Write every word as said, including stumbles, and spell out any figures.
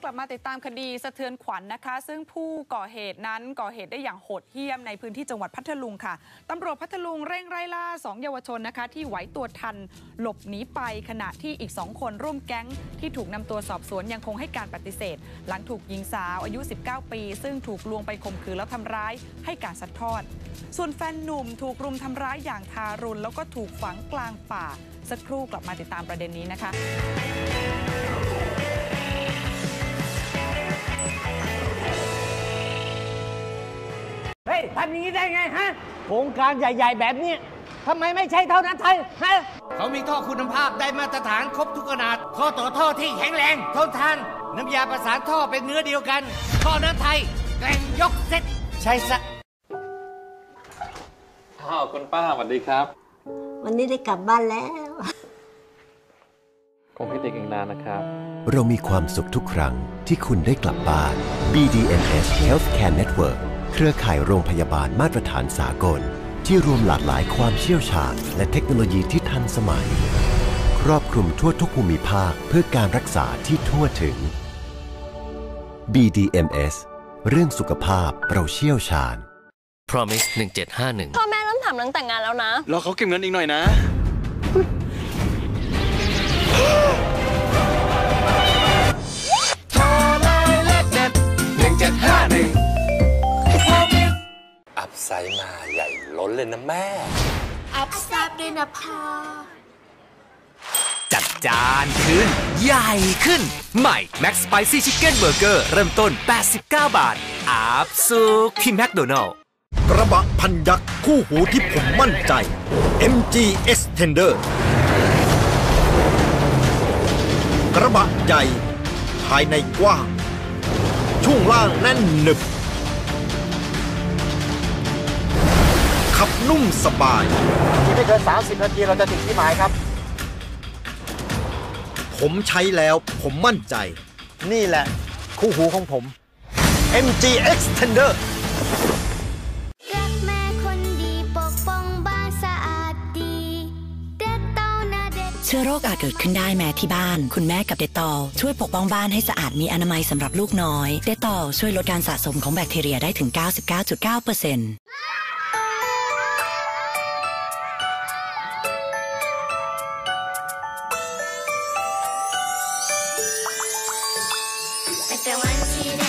ลับมาติดตามคดีสะเทือนขวัญ นะคะซึ่งผู้ก่อเหตุนั้นก่อเหตุได้อย่างโหดเหี้ยมในพื้นที่จังหวัดพัทลุงค่ะตำรวจพัทลุงเร่งไล่ล่าสองเยาวชนนะคะที่ไหวตัวทันหลบหนีไปขณะที่อีกสองคนร่วมแก๊งที่ถูกนำตัวสอบสวนยังคงให้การปฏิเสธหลังถูกหญิงสาวอายุสิบเก้าปีซึ่งถูกลวงไปข่มขืนแล้วทำร้ายให้การซัดทอดส่วนแฟนหนุ่มถูกรุมทำร้ายอย่างทารุณแล้วก็ถูกฝังกลางป่าสักครู่กลับมาติดตามประเด็นนี้นะคะเฮ้ยทำอย่างนี้ได้ไงฮะโครงการใหญ่ๆแบบนี้ทำไมไม่ใช่เท่านั้นไทยฮะเขามีท่อคุณภาพได้มาตรฐานครบทุกขนาดข้อต่อท่อที่แข็งแรงทนทานน้ำยาประสานท่อเป็นเนื้อเดียวกันท่อน้ำไทยแกร่งยกเซ็ตใช่ซะอ้าวคุณป้าสวัสดีครับวันนี้ได้กลับบ้านแล้วคงคิดอีกนานนะครับเรามีความสุขทุกครั้งที่คุณได้กลับบ้าน บี ดี เอ็ม เอส Healthcare Network เครือข่ายโรงพยาบาลมาตรฐานสากลที่รวมหลากหลายความเชี่ยวชาญและเทคโนโลยีที่ทันสมัยครอบคลุมทั่วทุกภูมิภาคเพื่อการรักษาที่ทั่วถึง บี ดี เอ็ม เอส เรื่องสุขภาพเราเชี่ยวชาญ Promise หนึ่งเจ็ดห้าหนึ่งพ่อแม่เริ่มถามเรื่องแต่งงานแล้วนะรอเขาเก็บเงินอีกหน่อยนะโทรเลยเลขเด็ดหนึ่งเจ็ดห้าหนึ่งอัพไซด์มาใหญ่ล้นเลยนะแม่อัพแซ่บด้วยนะพ่อจัดจานขึ้นใหญ่ขึ้นใหม่ Max Spicy Chicken Burger เริ่มต้นแปดสิบเก้าบาทอัพสุกที่แมคโดนัลด์กระบะพันยักษ์คู่หูที่ผมมั่นใจ เอ็ม จี Extender กระบะใหญ่ภายในกว้างช่วงล่างแน่นหนึบขับนุ่มสบายที่ไม่เกินสามสิบนาทีเราจะถึงที่หมายครับผมใช้แล้วผมมั่นใจนี่แหละคู่หูของผม เอ็ม จี Extender เชื้อโรคอาจเกิดขึ้นได้แม้ที่บ้านคุณแม่กับเดตอลช่วยปกป้องบ้านให้สะอาดมีอนามัยสำหรับลูกน้อยเดตอลช่วยลดการสะสมของแบคทีเรียได้ถึง เก้าสิบเก้าจุดเก้าเปอร์เซ็นต์แต่วันที่